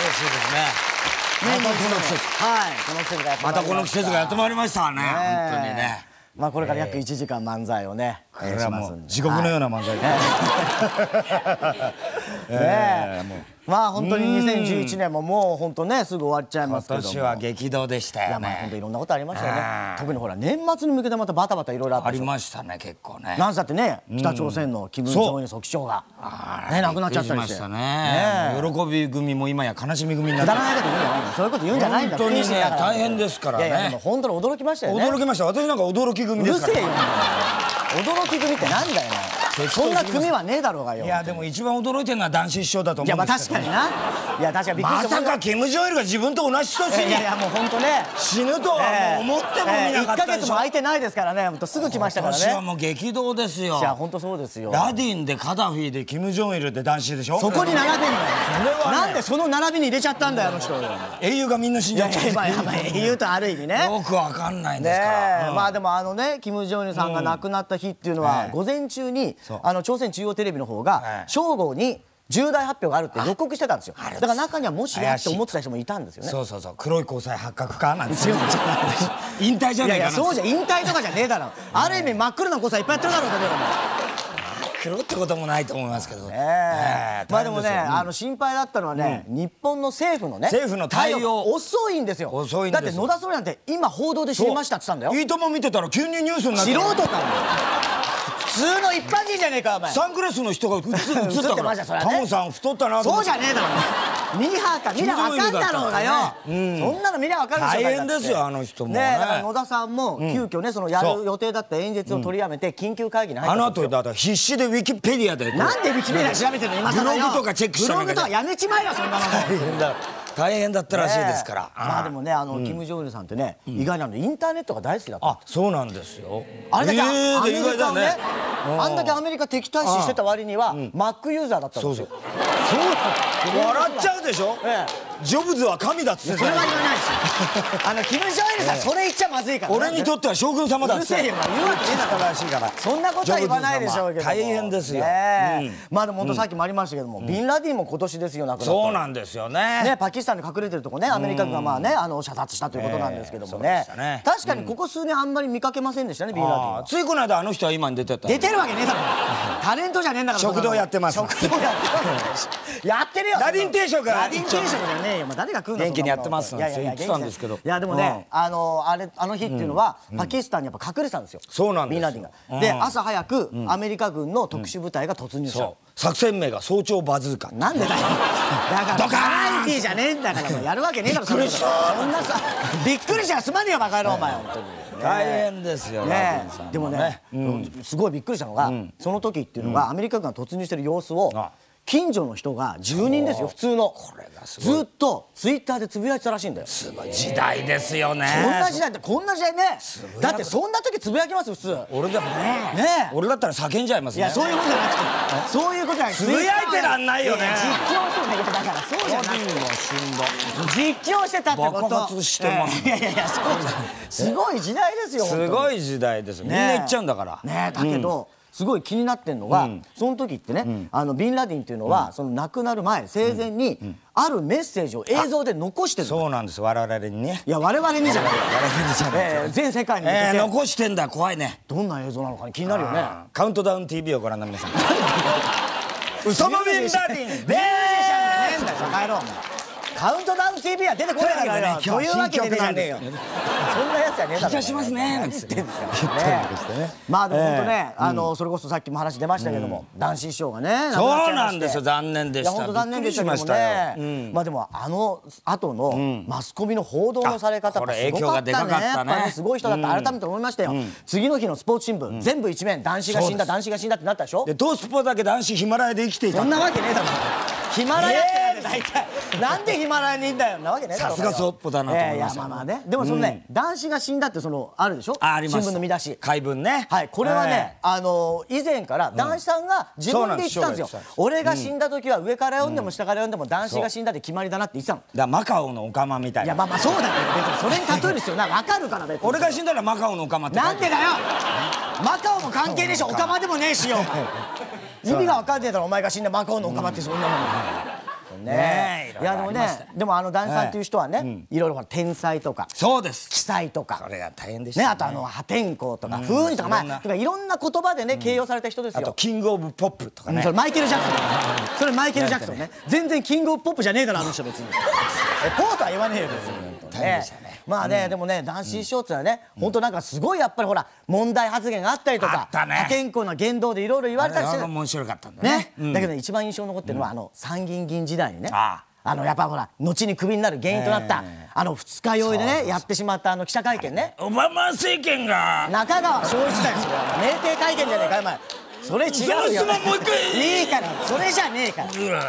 しいですね。またこの季節、 はい、この季節がやってまいりました。 またこの季節がやってまいりましたね。本当にね。 まあこれから約1時間漫才をね、 これはもう地獄のような漫才で。まあ本当に2011年ももう本当ねすぐ終わっちゃいますけども、 今年は激動でしたよね。 いやまあ本当いろんなことありましたよね。特にほら年末に向けてまたバタバタいろいろあったありでしょ。 ましたね、結構ね。 なんせだってね、北朝鮮のキム・ジョンイル総書記長がね亡くなっちゃったりして、 喜び組も今や悲しみ組になって、 くだらないこと言うんじゃないんだ。そういうこと言うんじゃないんだ。 本当にね大変ですからね。 いやいやでも本当に驚きましたよね。 驚きました。私なんか驚き組うですから。 るせえよ。驚き組ってなんだよ。そんな組はねえだろうがよ。 いやでも一番驚いてるのは男子師匠だと思うんですけど。 いやまあ確かにな。いや確かにびっくりした。 まさかキム・ジョンイルが自分と同じ年にいやいやもう本当ね死ぬとはもう思ってもみなかったでしょ。 1ヶ月も空いてないですからね。本当すぐ来ましたからね。 私はもう激動ですよ。 いや本当そうですよ。 ラディンでカダフィでキム・ジョンイルで男子でしょ。 そこに並べんのよ。 それはねなんでその並びに入れちゃったんだよあの人。 英雄がみんな死んじゃっちゃう。 まあ英雄とある意味ね。 よくわかんないんですから。 まあでもねキム・ジョンイルさんが亡くなった日っていうのは午前中に朝鮮中央テレビの方が正午に重大発表があるって予告してたんですよ。だから中にはもしやって思ってた人もいたんですよね。 そうそうそう、黒い交際発覚かなんて引退じゃねえかな。 いやいやそうじゃ引退とかじゃねえだろ。ある意味真っ黒な交際いっぱいやってるだろうかね。 黒ってこともないと思いますけど。 まあでもね心配だったのはね日本の政府のね政府の対応遅いんですよ。 遅いんです。 だって野田総理なんて今報道で知りましたって言ったんだよ。 いいとも見てたら急にニュースになって素人か普通の一般人じゃねえかお前。 サングラスの人が映ったからタモさん太ったなと思って。 そうじゃねえだろミーハーか見りゃ分かんだろうがよ。そんなの見りゃ分かるでしょ。 大変ですよあの人もね。 だから野田さんも急遽ねそのやる予定だった演説を取りやめて緊急会議に入ったんですよ。 あの後だから必死でウィキペディアでなんでウィキペディア調べてるの今更よ。 ブログとかチェックしたブログとかやめちまえよそんなの。 大変だったらしいですから。 まあでもねキム・ジョンイルさんってね意外なのインターネットが大好きだった。 あ、そうなんですよ。 あれだけアメリカをねあんだけアメリカ敵対視してた割にはマックユーザーだったんですよ。 笑っちゃうでしょ。ジョブズは神だっつって。 それは言わないしキム・ジョンイルさんそれ言っちゃまずいから。 俺にとっては将軍様だっつって。 うるせえよ言うわけねえだろらしいから。そんなことは言わないでしょうけど。 大変ですよ。 まあでも本当さっきもありましたけどもビンラディンも今年ですよ亡くなった。 そうなんですよね。 パキスタンで隠れてるとこねアメリカ軍がまあね射殺したということなんですけどもね。確かにここ数年あんまり見かけませんでしたねビンラディンは。 ついこの間あの人は今に出てた。 出てるわけねえだろ。タレントじゃねえんだから。 食堂やってます。 食堂やってるよ。 ラディン定食。 ラディン定食じゃねえよ。誰が食うんだ。 元気にやってますなんて言ってたんですけど。 いやでもねあの日っていうのはパキスタンにやっぱ隠れてたんですよ。 そうなんです。 ビンラディンが。で朝早くアメリカ軍の特殊部隊が突入した。 作戦名が早朝バズーカ。 なんでだよ。だからバラエティーじゃねえんだからやるわけねえだろ。そんなさびっくりしちゃすまねえよバカ野郎お前本当に。 大変ですよね。でもねすごいびっくりしたのがその時っていうのがアメリカ軍が突入してる様子を近所の人が住人ですよ普通のずっとツイッターでつぶやいてたらしいんだよ。 すごい時代ですよね。 こんな時代ってこんな時代ね。だってそんな時つぶやきます普通。 俺だったら叫んじゃいますね。 いやそういうことじゃなくてそういうことじゃなくてつぶやいてらんないよね。 実況してただからそうじゃなくて実況してたってこと。 爆発してます。 いやいやそうじゃすごい時代ですよ。 すごい時代です。みんな言っちゃうんだからね。だけどすごい気になってんのがその時ってねビンラディンっていうのはその亡くなる前生前にあるメッセージを映像で残してる。 そうなんです我々にね。 いや我々にじゃない全世界に向けて残してんだ。怖いね。 どんな映像なのか気になるよね。 カウントダウン TV をご覧の皆さん。ウサマ・ビンラディンでーす。 カウントダウン TV は出てこないからね。というわけでねえよ。そんなやつはねえだろ。 緊張しますねなんて言ってんですからね。 まあでも本当ねそれこそさっきも話出ましたけども男子師匠がねそうなんですよ。残念でした。 本当残念でしたけどもね。まあでも後のマスコミの報道のされ方ってすごかったね。やっぱねすごい人だった改めて思いましたよ。次の日のスポーツ新聞全部一面男子が死んだ男子が死んだってなったでしょ。 でトースポだけ男子ヒマラヤで生きていた。 そんなわけねえだろ。ヒマラヤって大体なんでヒマラヤにいんだよなわけねえだろ。 さすがそっぽだなと思いました。 いやまあねでもそのね男子が死んだってあるでしょ。新聞の見出し回文ね。 はいこれはね以前から男子さんが自分で言ってたんですよ。俺が死んだ時は上から読んでも下から読んでも男子が死んだって決まりだなって言ってたの。 だマカオのオカマみたいな。 いやまあそうだけど別にそれに例える必要ない分かるから別に。 俺が死んだらマカオのオカマって。 なんでだよ。マカオも関係ねえしオカマでもねえしよ。意味が分かんねえだろお前が死んだマカオのオカマってそんなもん。ねいやでもね、でもダンさんっていう人はね、いろいろ天才とかそうです、 奇才とか、 これが大変でしたね。 あと破天荒とか風雲児とか、まあいろんな言葉でね形容された人ですよ。 あとキングオブポップとかね。 それマイケル・ジャクソン、それマイケル・ジャクソンね。全然キングオブポップじゃねえだろあの人別に。ポーとは言わねえよ別に。 大変でしたね。 まあね、でもね、男子師匠ってのはね、本当なんかすごいやっぱりほら問題発言があったりとか、破天荒な言動でいろいろ言われたりして、 面白かったんだね。 だけどね、一番印象に残ってるのは参議院議員時代にね、やっぱほら後にクビになる原因となった二日酔いでねやってしまった記者会見ね。 オバマ政権が中川翔一だよ、それは酩酊会見じゃねえかお前。それ違うよ。 もう一回いいから、それじゃねえから。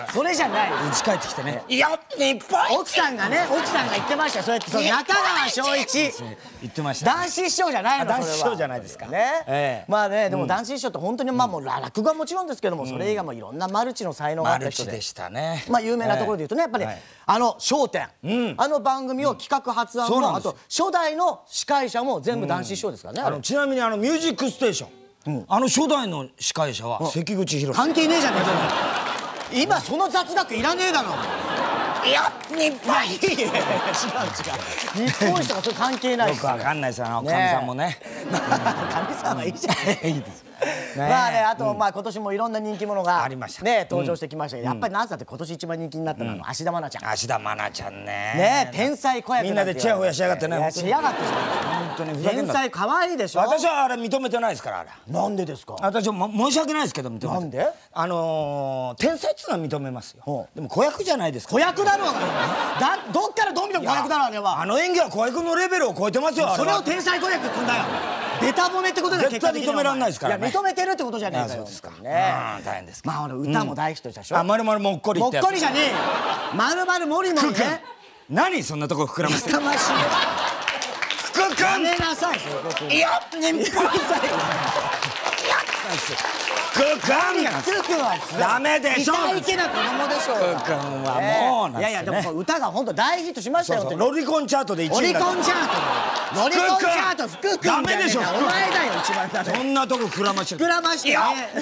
それじゃない。 家帰ってきてね。いや、いっぱい。 奥さんが言ってましたよ。そうやって中川翔一言ってました。 男子師匠じゃないの。 男子師匠じゃないですかね。まあね、でも男子師匠って本当にまあもう落語はもちろんですけども、それ以外もいろんなマルチの才能があった人でしたね。まあ有名なところで言うとね、やっぱり笑点、番組を企画発案も、あと初代の司会者も全部男子師匠ですからね。 ちなみにミュージックステーション、初代の司会者は関口宏。 関係ねえじゃねえか。今その雑学いらねえだろ。いや、日本一。違う違う。日本一とかそれ関係ないです。 よくわかんないですよ、かみさんもね。 かみさんはいいじゃない。いいです。まあね、あとまあ今年もいろんな人気者がね登場してきましたけど、やっぱりなんつったって今年一番人気になったのは芦田愛菜ちゃん。 芦田愛菜ちゃんね、天才子役。みんなでチヤホヤしやがってね。 しやがってしまう。本当に天才可愛いでしょ。 私はあれ認めてないですから、あれ。 なんでですか。 私は申し訳ないですけど認めて。 なんで？ 天才っていうのは認めますよ。でも子役じゃないですか。 子役だろうが。どっからどう見ても子役だろうあれは。 演技は子役のレベルを超えてますよ。 それを天才子役っつうんだよ。ベタ褒めってことで絶対認められないですからね。 いや認めてるってことじゃねえかよ。そうですかね。 大変です。 まあ歌も大ヒットしたでしょ。 まるまるもっこりってやつ。 もっこりじゃねえよ。まるまるもりもりね。 何そんなとこ膨らませて。 膨らましい。 福君。 やめなさいそういうこと。 いや日本。福君はダメでしょ。 いけな子供でしょ。 福君はもういやいやでも歌が本当大ヒットしましたよ。 ロリコンチャートで1位。 ロリコンチャート。ロリコンチャート福君。 ダメでしょ。 お前だよ一番ダメ。 そんなとこ膨らまして。 膨らまして。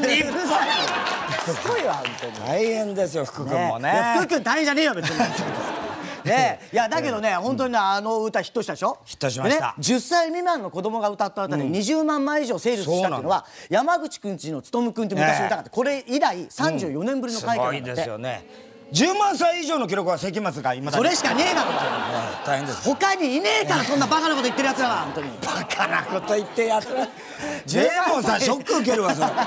すごいわ本当に。 大変ですよ福君もね。 福君大変じゃねえよ別に。ね、いやだけどね、本当に歌ヒットしたでしょ。 ヒットしました。 10歳未満の子供が歌った歌で20万枚以上セールスしたっていうのは山口くんちのつとむくんって昔歌があって、これ以来34年ぶりの快挙なんだって。すごいですよね。10万歳以上の記録は関松が今だ。それしかねえだろ。大変です。他にいねえからそんなバカなこと言ってるやつらは本当に。バカなこと言ってやつら。でもさショック受けるわそれ。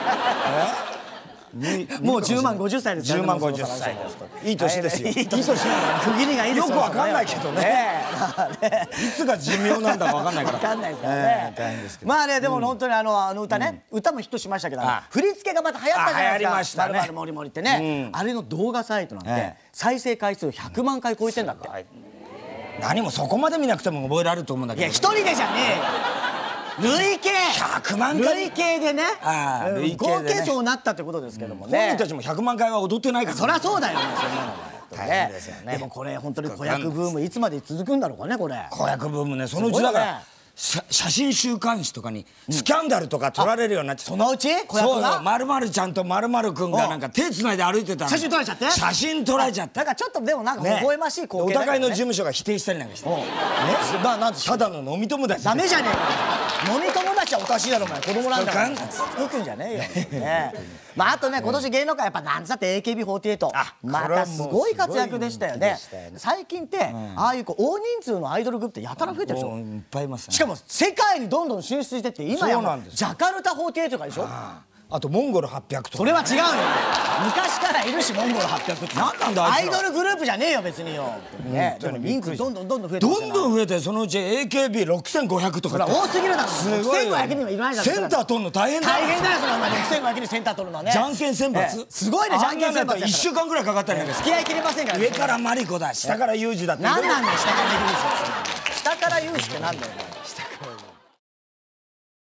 もう10万50歳ですからね。10万50歳です。いい年ですよ。いい年。区切りがいいですよ。よくわかんないけどね。いつが寿命なんだかわかんないから。わかんないですからね。大変ですけど。まあねでも本当に歌ね、歌もヒットしましたけど、振り付けがまた流行ったじゃないですか。まるまるもりもりってね。あれの動画サイトなんて再生回数100万回超えてんだって。何もそこまで見なくても覚えられると思うんだけど。いや一人でじゃねえよ。累計100万回累計でね、合計そうなったってことですけどもね。本人たちも100万回は踊ってないから。そりゃそうだよね。そんなのは大変ですよね。でもこれ本当に子役ブームいつまで続くんだろうかねこれ。子役ブームね、そのうちだから写真週刊誌とかにスキャンダルとか撮られるようになって。そのうち子役がまるまるちゃんとまるまるくんがなんか手つないで歩いてた。写真撮られちゃって。写真撮られちゃって。だからちょっとでもなんか微笑ましい光景だよね。お互いの事務所が否定したりなんかして。ただの飲み友達。ダメじゃねえか。飲み友達はおかしいだろお前。子供なんだから。福君じゃねえよ。まああとね今年芸能界やっぱなんつったって AKB48 またすごい活躍でしたよね。最近ってああいう大人数のアイドルグループってやたら増えてるでしょ。いっぱいいますね。しかも世界にどんどん進出してって今やジャカルタ48とかでしょ。あとモンゴル800とか。それは違うよ。昔からいるしモンゴル800って何なんだあいつら。アイドルグループじゃねえよ別によ。でも人数どんどん増えてどんどん増えて、そのうち AKB6500 とか。多すぎるだろ。6500人はいないじゃん。センター取るの大変だよ。大変だよそれお前。6500人センター取るのはね。じゃんけん選抜すごいね。じゃんけん選抜1週間ぐらいかかったりなんか付き合いきれませんから。上からマリコだ下からユージだって。何なんだよ下からユージ。下からユージってなんだよ。下から